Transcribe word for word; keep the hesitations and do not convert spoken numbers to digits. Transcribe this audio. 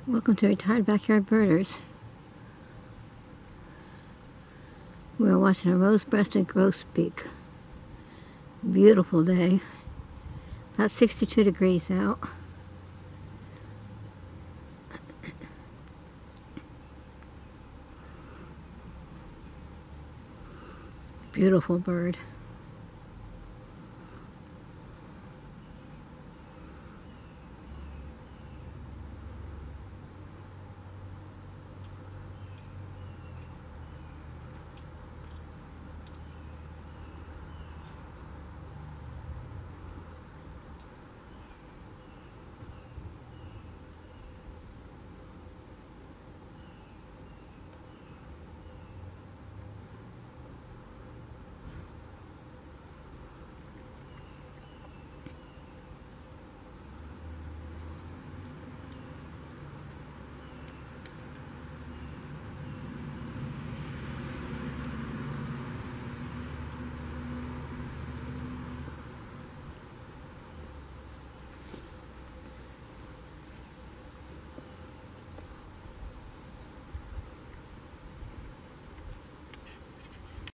Welcome to Retired Backyard Birders. We are watching a rose-breasted grosbeak. Beautiful day. About sixty-two degrees out. Beautiful bird.